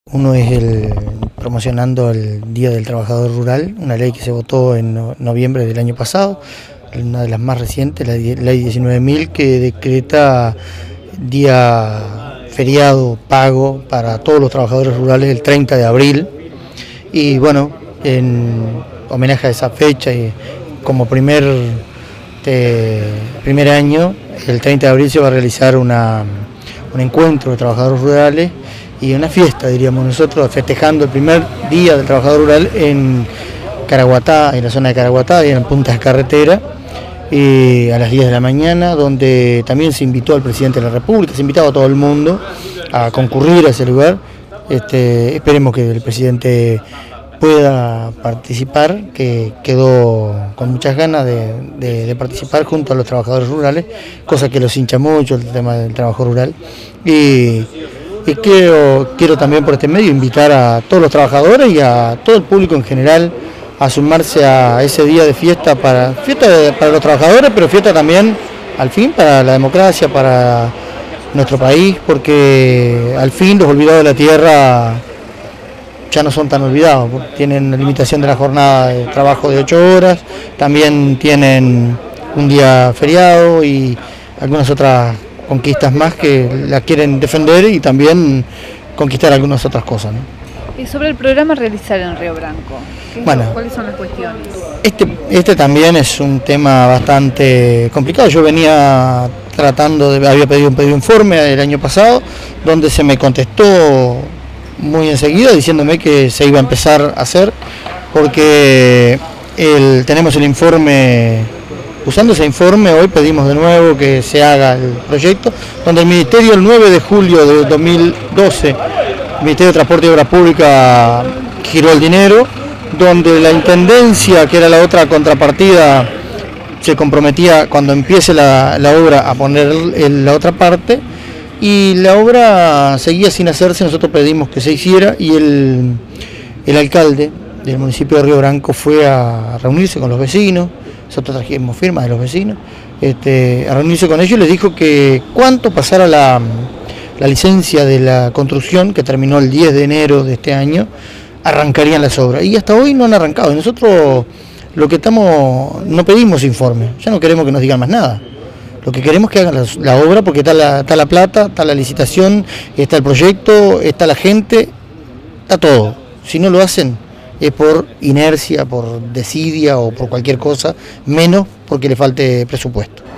Uno es promocionando el Día del Trabajador Rural, una ley que se votó en noviembre del año pasado, una de las más recientes, la ley 19.000, que decreta día feriado pago para todos los trabajadores rurales el 30 de abril. Y bueno, en homenaje a esa fecha y como primer año, el 30 de abril se va a realizar un encuentro de trabajadores rurales y una fiesta, diríamos nosotros, festejando el primer día del trabajador rural en Caraguatá, en la zona de Caraguatá, en Puntas Carretera, a las 10 de la mañana, donde también se invitó al presidente de la República, se invitaba a todo el mundo a concurrir a ese lugar. Esperemos que el presidente pueda participar, que quedó con muchas ganas de participar junto a los trabajadores rurales, cosa que los hincha mucho el tema del trabajo rural. Y quiero también por este medio invitar a todos los trabajadores y a todo el público en general a sumarse a ese día de fiesta para los trabajadores, pero fiesta también al fin para la democracia, para nuestro país, porque al fin los olvidados de la tierra ya no son tan olvidados, tienen la limitación de la jornada de trabajo de 8 horas, también tienen un día feriado y algunas otras conquistas más que la quieren defender y también conquistar algunas otras cosas, ¿no? Y sobre el programa realizar en Río Branco, ¿cuáles son las cuestiones? Este también es un tema bastante complicado. Yo venía había pedido un informe el año pasado, donde se me contestó muy enseguida diciéndome que se iba a empezar a hacer, porque tenemos el informe. Usando ese informe, hoy pedimos de nuevo que se haga el proyecto, donde el Ministerio el 9 de julio de 2012, el Ministerio de Transporte y Obras Públicas giró el dinero, donde la Intendencia, que era la otra contrapartida, se comprometía cuando empiece la obra a poner la otra parte, y la obra seguía sin hacerse. Nosotros pedimos que se hiciera y el alcalde del municipio de Río Branco fue a reunirse con los vecinos. Nosotros trajimos firmas de los vecinos, a reunirse con ellos, y les dijo que cuánto pasara la licencia de la construcción, que terminó el 10 de enero de este año, arrancarían las obras. Y hasta hoy no han arrancado. Y nosotros lo que no pedimos informe, ya no queremos que nos digan más nada. Lo que queremos es que hagan la obra, porque está la plata, está la licitación, está el proyecto, está la gente, está todo. Si no lo hacen es por inercia, por desidia o por cualquier cosa, menos porque le falte presupuesto.